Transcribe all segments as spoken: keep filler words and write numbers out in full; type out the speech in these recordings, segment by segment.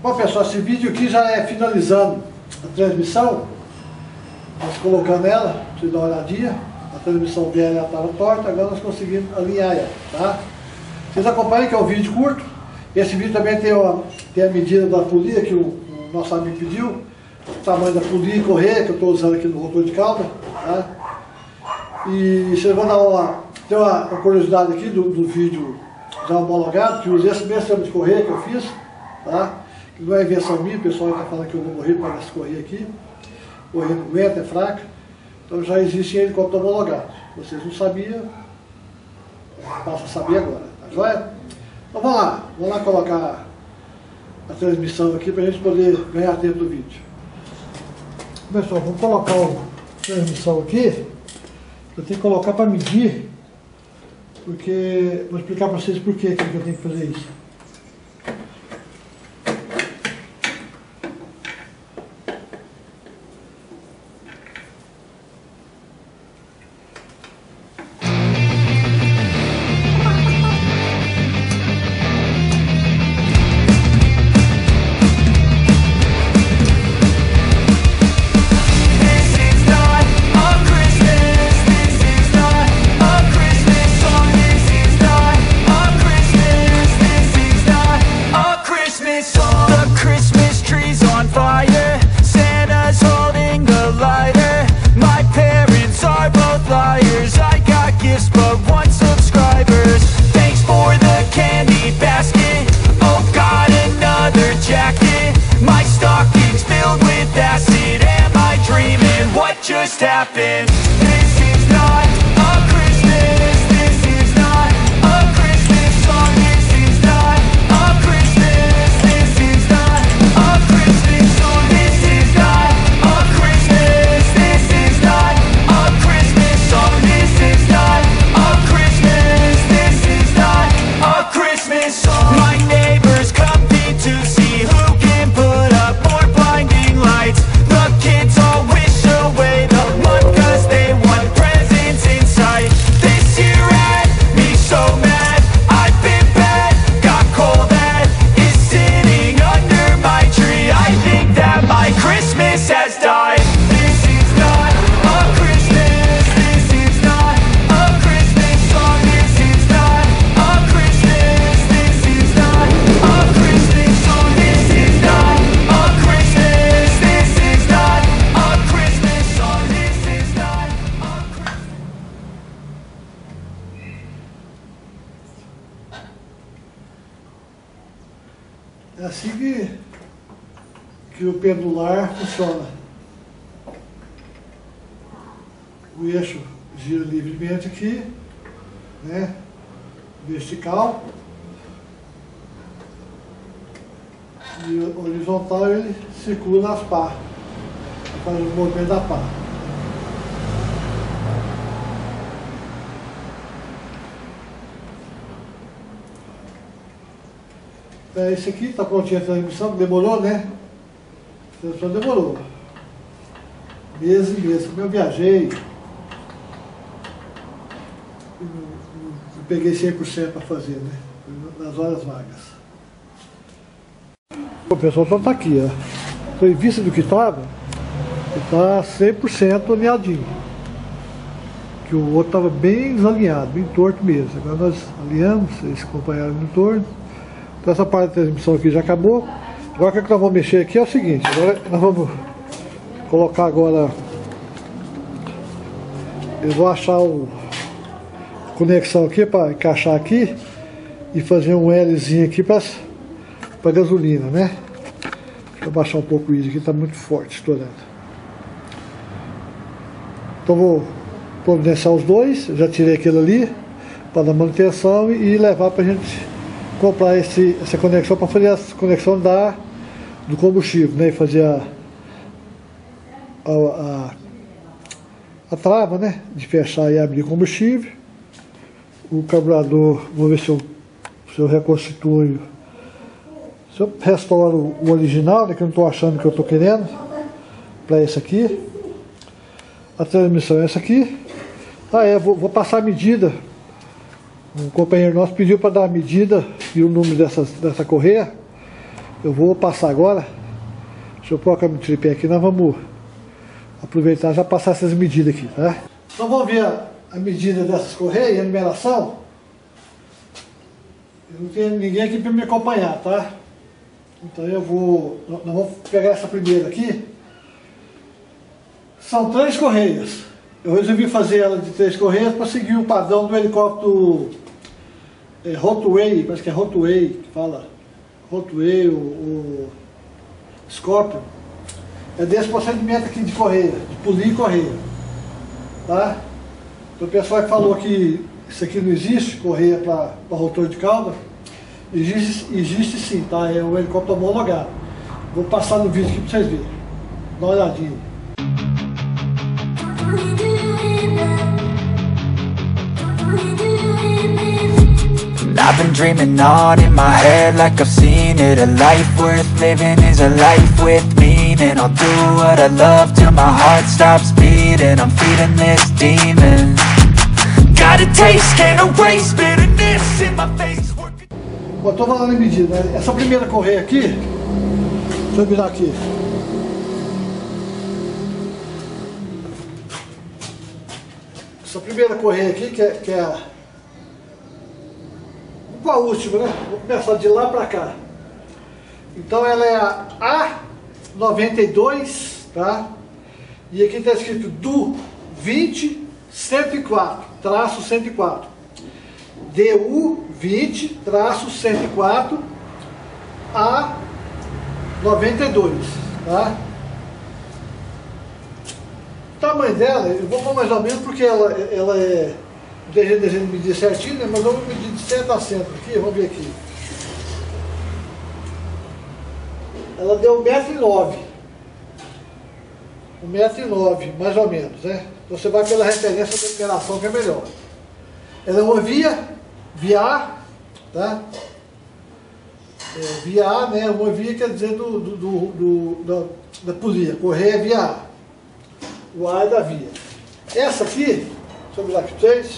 Bom pessoal, esse vídeo aqui já é finalizando a transmissão. Nós colocando ela, pra vocês darem uma olhadinha. A transmissão dela estava torta, agora nós conseguimos alinhar ela, tá? Vocês acompanhem que é um vídeo curto. Esse vídeo também tem, uma, tem a medida da polia que o, o nosso amigo pediu. O tamanho da polia e correia que eu estou usando aqui no rotor de cauda, tá? E vocês vão dar uma, tem uma, uma curiosidade aqui do, do vídeo já homologado, que eu usei esse mesmo sistema de correia que eu fiz, tá? Que não é invenção minha, o pessoal está falando que eu vou morrer para essa correia aqui. A correia não aguenta, é fraca. Então já existe helicóptero homologado. Vocês não sabiam, passa a saber agora, tá joia? Então vamos lá, vamos lá colocar a transmissão aqui para a gente poder ganhar tempo do vídeo. Pessoal, vamos colocar a transmissão aqui. Eu tenho que colocar para medir, porque vou explicar para vocês por que eu tenho que fazer isso. Just happened. This is not a Christmas. This is not a Christmas song. This is not a Christmas. This is not a Christmas song. This is not a Christmas. This is not a Christmas song. This is not a Christmas. This is not a Christmas song. My neighbors compete to see who can put up more blinding lights. The kids all wish away the month cause they want presents in sight. This year had me so mad, I've been bad, got coal that is sitting under my tree. I think that my Christmas has died. This is not a Christmas, this is not a Christmas song. This is not a Christmas, this is not a Christmas song. This is not a Christmas, this is not a Christmas song. This is not a Christmas. É assim que, que o pendular funciona. O eixo gira livremente aqui, né? Vertical. E o horizontal ele circula nas pás, faz o movimento da pá. É, esse aqui está prontinho a transmissão, demorou, né? A transmissão demorou. Meses e meses. Como eu viajei, eu, eu, eu peguei cem por cento para fazer, né? Nas horas vagas. O pessoal só está aqui, ó. Então, em vista do que estava, está cem por cento alinhadinho. Que o outro estava bem desalinhado, bem torto mesmo. Agora nós alinhamos, vocês acompanharam no torno. Então essa parte da transmissão aqui já acabou. Agora o que nós vamos mexer aqui é o seguinte, agora nós vamos colocar agora, eu vou achar o a conexão aqui para encaixar aqui e fazer um Lzinho aqui para para gasolina, né? Deixa eu baixar um pouco isso aqui, está muito forte, estourando. Então vou providenciar os dois, já tirei aquele ali para dar manutenção e levar para a gente comprar esse, essa conexão para fazer a conexão da, do combustível, né? E fazer a, a, a, a trava, né? De fechar e abrir o combustível. O carburador, vou ver se eu, se eu reconstituo, se eu restauro o original, né? Que eu não estou achando que eu estou querendo, para esse aqui. A transmissão é essa aqui. Ah, é, vou, vou passar a medida. Um companheiro nosso pediu para dar a medida e o número dessa, dessa correia. eu vou passar agora. Deixa eu pôr a câmera de tripé aqui, nós vamos aproveitar e já passar essas medidas aqui, tá? Então vamos ver a, a medida dessas correias, a numeração. Não tem ninguém aqui para me acompanhar, tá? Então eu vou, nós vamos pegar essa primeira aqui. São três correias. Eu resolvi fazer ela de três correias para seguir o padrão do helicóptero é, Rotway, parece que é Rotway que fala. Rotway, o, o Scorpion. É desse procedimento aqui de correia, de polir e correia. Tá? Então o pessoal que falou que isso aqui não existe, correia para rotor de cauda, existe, existe sim, tá? É um helicóptero homologado. Vou passar no vídeo aqui para vocês verem. Dá uma olhadinha. I've been dreaming on in my head like I've seen it. A life worth living is a life with meaning. I'll do what I love till my heart stops beating. I'm feeding this demon. Got a taste, can't erase bitterness in my face. Bom, estou falando em medida, né? Essa primeira correia aqui, deixa eu virar aqui. Essa primeira correia aqui, que é, que é a, a última, né? Vou começar de lá para cá. Então ela é a A noventa e dois, tá? E aqui está escrito do vinte cento e quatro, traço cento e quatro. D U vinte, traço cento e quatro, A noventa e dois, tá? O tamanho dela, eu vou pôr mais ou menos porque ela, ela é... Não tem jeito de medir certinho, né? Mas vamos medir de centro a centro aqui, vamos ver aqui. Ela deu um metro e nove. Um metro e nove, mais ou menos, né? Então você vai pela referência da numeração que é melhor. Ela é uma via, via A, tá? É, via A, né? Uma via quer dizer do, do, do, do, da, da polia, correia via A. O A é da via. Essa aqui, deixa eu virar aqui para vocês.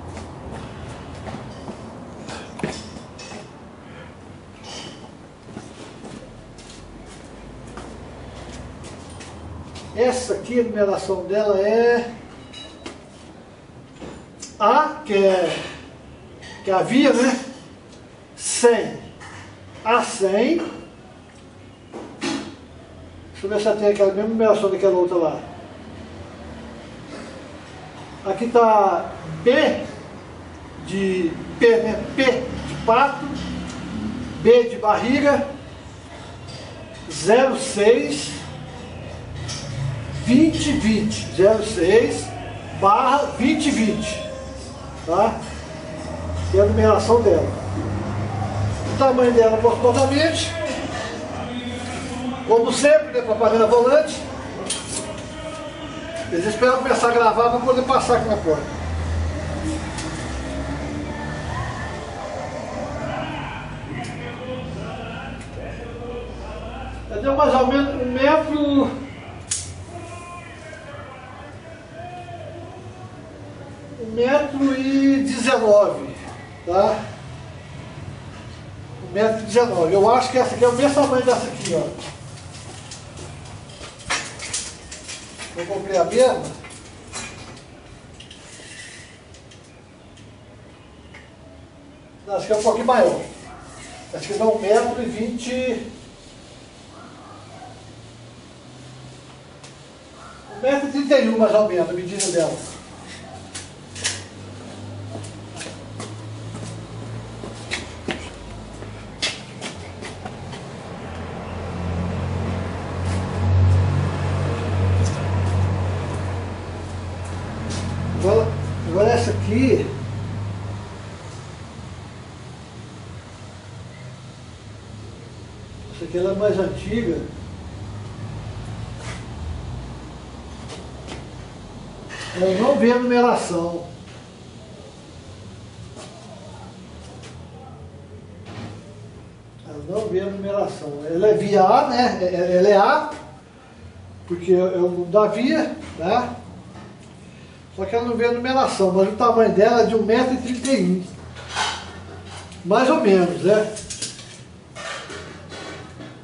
Essa aqui, a numeração dela é A, que é, que é a via, né? cem. A cem. Deixa eu ver se ela tem aquela mesma numeração daquela outra lá. Aqui está B de P, né? P de pato, B de barriga, zero seis, vinte vinte, zero seis barra vinte vinte, tá? E a numeração dela. O tamanho dela aproximadamente, como sempre, né, propaganda volante. Eles esperam começar a gravar para poder passar aqui na porta. Já deu mais ou menos um metro... Um metro e dezenove, tá? Um metro e dezenove. Eu acho que essa aqui é o mesmo tamanho dessa aqui, ó. Eu comprei a mesma. Não, acho que é um pouquinho maior. Acho que dá um metro e vinte. Um metro e trinta e um mais ou menos, a medida dela. Agora, agora essa aqui, essa aqui ela é mais antiga. Ela não vê a numeração. Ela não vê a numeração. Ela é via A, né? Ela é A, porque é o nome da via, tá? Só que ela não vê a numeração, mas o tamanho dela é de um metro e trinta e um. Mais ou menos, né?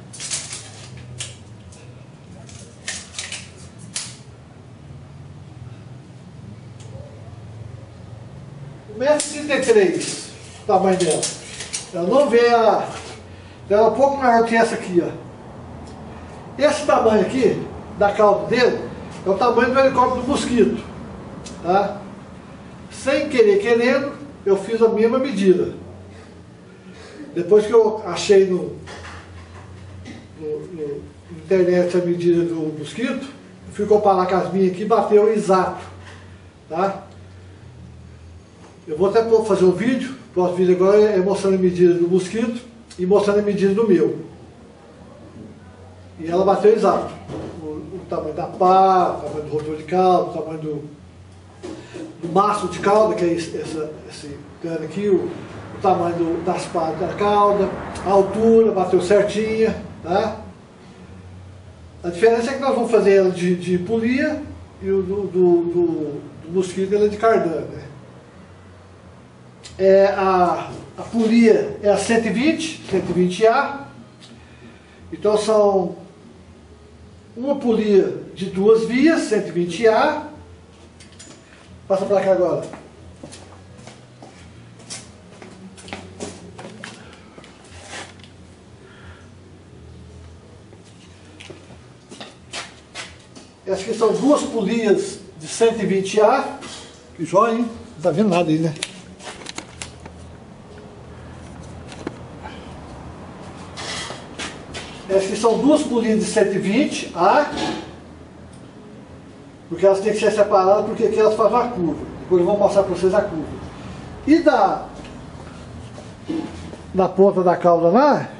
um metro e trinta e três o tamanho dela. Ela não vê a... Ela é um pouco maior que essa aqui, ó. Esse tamanho aqui, da cauda dele, é o tamanho do helicóptero do Mosquito, tá? Sem querer querendo, eu fiz a mesma medida. Depois que eu achei no, no, no na internet a medida do Mosquito, eu fui comparar com as minhas aqui e bateu exato, tá? Eu vou até fazer um vídeo, o próximo vídeo agora é mostrando a medida do Mosquito e mostrando a medida do meu. E ela bateu exato. O, o tamanho da pá, o tamanho do rotor de cauda, o tamanho do, do maço de cauda, que é esse, essa, esse cano aqui, o, o tamanho do, das pás da cauda, a altura, bateu certinha, tá? A diferença é que nós vamos fazer ela de, de polia e o do, do, do, do Mosquito ela é de cardan, né? É, a, a polia é a cento e vinte, cento e vinte A, então são uma polia de duas vias, cento e vinte A. Passa para cá agora. Essas aqui são duas polias de cento e vinte A. Que joia, hein? Não tá vendo nada aí, né? Essas aqui são duas polias de cento e vinte A, porque elas têm que ser separadas, porque aqui elas fazem uma curva. Depois eu vou mostrar para vocês a curva. E da, da ponta da cauda lá,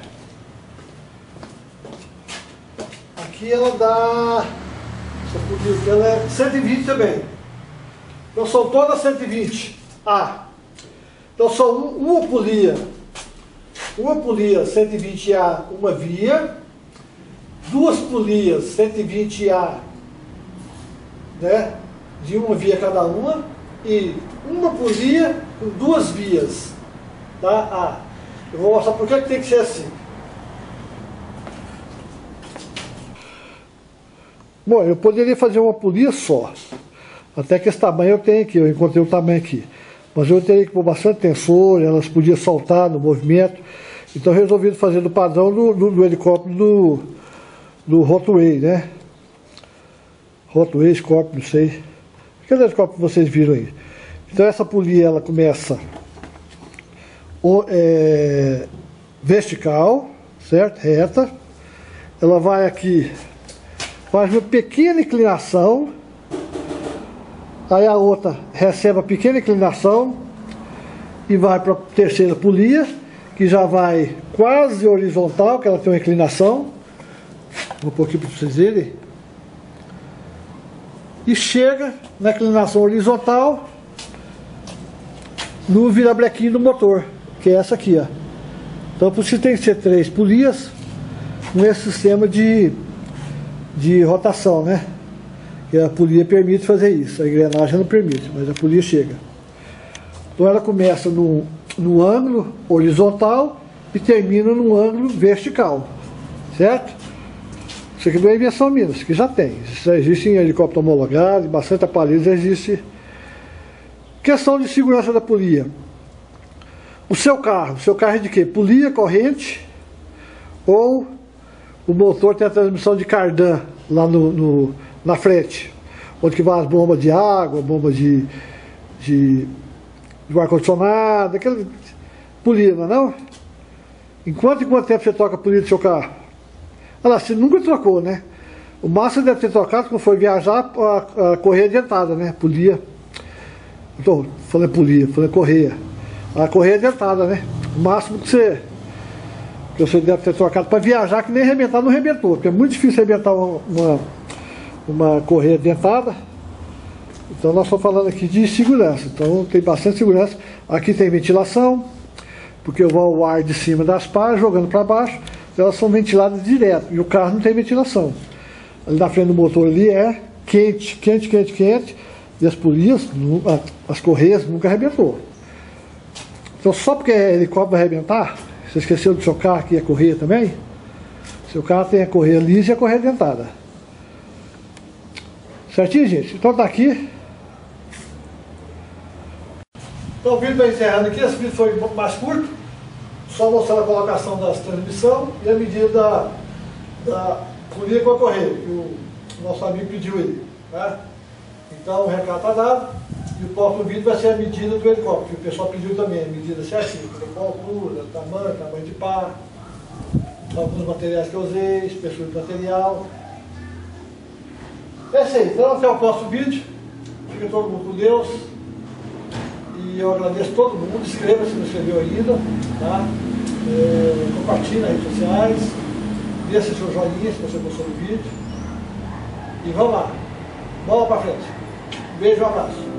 aqui ela dá, essa polia aqui ela é cento e vinte também. Então são todas cento e vinte A. Então são uma polia. Uma polia cento e vinte A, uma via, duas polias cento e vinte A, né, de uma via cada uma, e uma polia com duas vias, tá? A. Eu vou mostrar por que tem que ser assim. Bom, eu poderia fazer uma polia só, até que esse tamanho eu tenho aqui, eu encontrei o tamanho aqui, mas eu teria que pôr bastante tensor, elas podiam soltar no movimento. Então resolvi fazer do padrão do, do, do helicóptero do, do Rotway, né? Rotway, Scorpion, não sei. Aquele helicóptero que vocês viram aí. Então essa polia ela começa o, é, vertical, certo? Reta. Ela vai aqui, faz uma pequena inclinação. Aí a outra recebe a pequena inclinação e vai para a terceira polia, que já vai quase horizontal, que ela tem uma inclinação. Vou pôr aqui para vocês verem. E chega na inclinação horizontal no virabrequim do motor, que é essa aqui, ó. Então por isso tem que ser três polias com esse sistema de, de rotação, né? Que a polia permite fazer isso, a engrenagem não permite, mas a polia chega. Então ela começa no no ângulo horizontal e termina no ângulo vertical, certo? Isso aqui não é invenção minha, isso aqui já tem. Isso já existe em helicóptero homologado, em bastante aparelhos já existe. Questão de segurança da polia. O seu carro, o seu carro é de quê? Polia, corrente, ou o motor tem a transmissão de cardan lá no, no, na frente, onde que vai as bombas de água, bombas de... de do ar-condicionado, aquele polia, não é não? Em quanto e quanto tempo você troca a polia do seu carro? Olha lá, você nunca trocou, né? O máximo deve ter trocado quando foi viajar a, a correia dentada, né? Polia. Estou falando polia, falando correia. A correia dentada, né? O máximo que você, que você deve ter trocado para viajar, que nem arrebentar, não arrebentou, porque é muito difícil arrebentar uma, uma, uma correia dentada. Então nós estamos falando aqui de segurança, então tem bastante segurança. Aqui tem ventilação, porque eu vou o ar de cima das pás jogando para baixo, elas são ventiladas direto, e o carro não tem ventilação. Ali na frente do motor ali é quente, quente, quente, quente, e as polias, as correias nunca arrebentou. Então só porque helicóptero vai arrebentar, você esqueceu do seu carro aqui a correia também? Seu carro tem a correia lisa e a correia dentada. Certinho, gente? Então tá aqui. Então o vídeo vai encerrando aqui, esse vídeo foi um pouco mais curto, só mostrando a colocação das transmissões e a medida da, da folia com a correia, que o nosso amigo pediu aí. Né? Então o recado está dado, e o próximo vídeo vai ser a medida do helicóptero, que o pessoal pediu também, a medida certinha, altura, tamanho, tamanho de pá, alguns materiais que eu usei, espessura de material. É isso aí, então até o próximo vídeo, fica todo mundo com Deus. E eu agradeço todo mundo, inscreva-se se não inscreveu ainda, tá? É, compartilhe nas redes sociais, deixe seu joinha se você gostou do vídeo. E vamos lá, bola pra frente. Um beijo e um abraço.